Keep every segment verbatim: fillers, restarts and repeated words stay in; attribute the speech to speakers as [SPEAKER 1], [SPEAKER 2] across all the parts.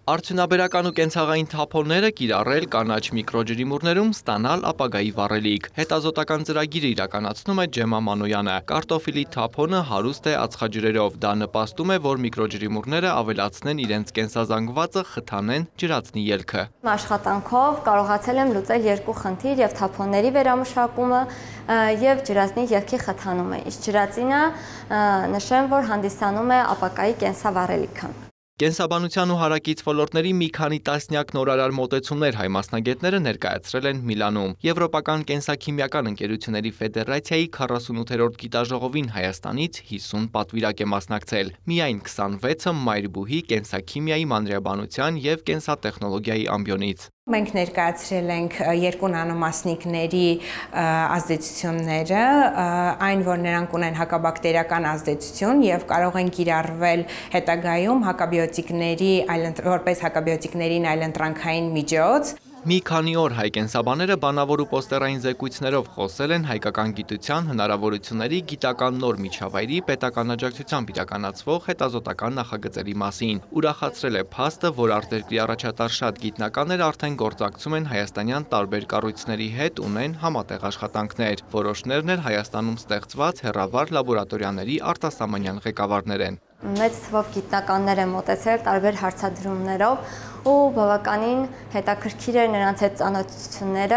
[SPEAKER 1] Արդյունաբերական ու կենցաղային թափոնները կիրառել կանաչ միկրոջրիմուռներում ստանալ ապագայի վառելիք։ Հետազոտական ծրագիրը իրականացնում է Ջեմա Մանոյանը։ Կարտոֆիլի թափոնը հարուստ է ածխաջրերով, դա նպաստում է, որ միկրոջրիմուռները ավելացնեն իրենց կենսազանգվածը, խթանեն ջրածնի ելքը։
[SPEAKER 2] Աշխատանքով կարողացել եմ լուծել երկու խնդիր եւ թափոնների վերամշակումը եւ ջրածնի ելքի խթանումը։ Իսկ ջրածինը նշեմ, որ հանդիսանում է ապագայի կենսավառելիքը։
[SPEAKER 1] Կենսաբանության ու հարակից ոլորտների մի քանի տասնյակ նորարար մոտեցումներ հայ մասնագետները ներկայացրել են Միլանում։ Եվրոպական կենսաքիմիական ընկերությունների ֆեդերացիայի քառասունութերորդ գիտաժողովին Հայաստանից հիսուն պատվիրակ է մասնակցել։ Միայն քսանվեցը մայրբուհի, կենսաքիմիայի, մանրէաբանության եւ կենսատեխնոլոգիայի ամբիոնից։
[SPEAKER 3] Մենք ներկայացրել ենք երկու նանոմասնիկների ազդեցությունները, այն, որ նրանք ունեն հակաբակտերիական ազդեցություն եւ կարող են կիրառվել հետագայում հակաբիոտիկների, որպես հակաբիոտիկներին այլընտրանքային միջոց։
[SPEAKER 1] Մի քանի օր հայ կենսաբաները բանավոր ու պոստերային զեկույցներով խոսել են հայկական գիտության հնարավորությունների գիտական նոր միջավայրի պետական աջակցությամբ իրականացվող հետազոտական նախագծերի մասին։ Ուրախացրել է փաստը, որ արտերկրի առաջատար շատ գիտնականներ արդեն գործակցում են հայաստանյան տարբեր կառույցների հետ, ունեն համատեղ աշխատանքներ։ Որոշներն էլ Հայաստանում ստեղծված հեռավար լաբորատորիաների արտասահմանյան ղեկավարներ են։
[SPEAKER 2] Մեծ թվով գիտնականներ են մոտեցել տարբեր հարցադրումներով ու բավականին հետաքրքիր էր նրանց հետ ծանոթությունները,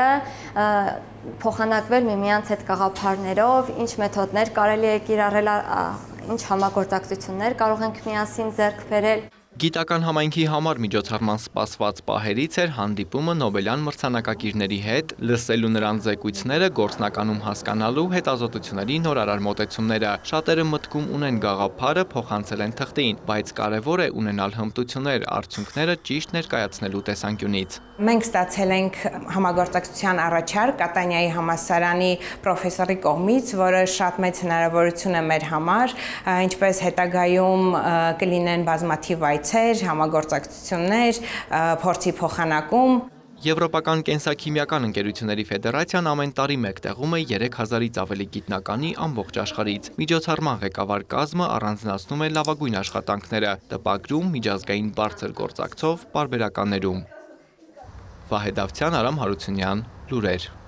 [SPEAKER 2] փոխանակվել միմյանց հետ գաղափարներով, ինչ մեթոդներ կարելի է կիրառել, ինչ համագործակցություններ կարող ենք միասին ձեռք բերել։
[SPEAKER 1] Գիտական համայնքի համար միջոցառման սպասված պահերից էր հանդիպումը Նոբելյան մրցանակակիրների հետ, լսելու նրանց զեկույցները, գործնականում հասկանալու հետազոտությունների նորարար մոտեցումները։ Շատերը մտքում ունեն գաղափարը, փոխանցել են թղթին, բայց կարևոր է ունենալ հմտություններ, արդյունքները ճիշտ ներկայացնելու տեսանկյունից։
[SPEAKER 3] Մենք ստացել ենք համագործակցության առաջարկ Կատանիայի համալսարանի պրոֆեսորի կողմից, որը շատ մեծ հնարավորություն է մեր համար, ինչպես հետագայում կլինեն բազմաթիվ այցեր, համագործակցություններ, փորձի փոխանակում։
[SPEAKER 1] Եվրոպական կենսաքիմիական ընկերությունների ֆեդերացիան ամեն տարի մեկտեղում է երեք հազարից ավելի գիտնականի ամբողջ աշխարհից։ Միջոցառման ղեկավար կազմը առանձնացնում է լավագույն աշխատանքները, տպագրում, միջազգային բարձր գործակցով պարբերականներում։ Վահե Դավթյան, Արամ Հարությունյան, լուրեր։